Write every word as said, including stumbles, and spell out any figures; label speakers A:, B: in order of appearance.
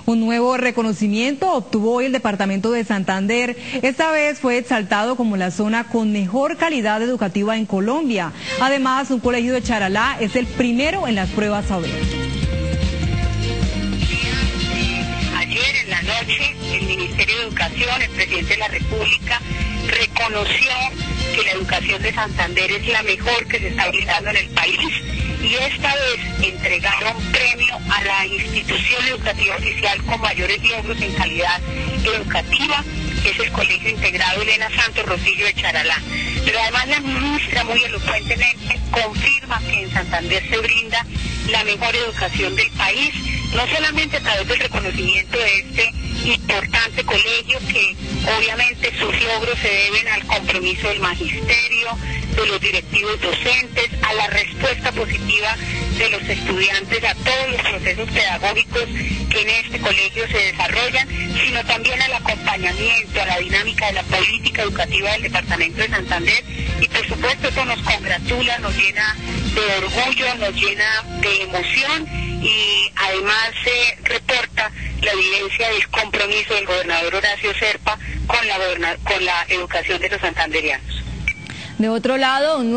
A: Un nuevo reconocimiento obtuvo hoy el departamento de Santander. Esta vez fue exaltado como la zona con mejor calidad educativa en Colombia. Además, un colegio de Charalá es el primero en las pruebas A B E R.
B: Ayer en la noche, el Ministerio de Educación, el presidente de la República, reconoció que la educación de Santander es la mejor que se está brindando en el país, y esta vez entregaron premio a la institución educativa oficial con mayores logros en calidad educativa, que es el Colegio Integrado Elena Santos Rosillo de Charalá. Pero además la ministra muy elocuentemente confirma que en Santander se brinda la mejor educación del país, no solamente a través del reconocimiento de este importante colegio, que obviamente sus logros se deben al compromiso del magisterio, de los directivos docentes, a la respuesta positiva de los estudiantes a todos los procesos pedagógicos que en este colegio se desarrollan, sino también al acompañamiento, a la dinámica de la política educativa del departamento de Santander, y por supuesto eso nos congratula, nos llena de orgullo, nos llena de emoción, y además se reporta la evidencia del compromiso del gobernador Horacio Serpa con la, con la educación de los santanderianos.
A: De otro lado, un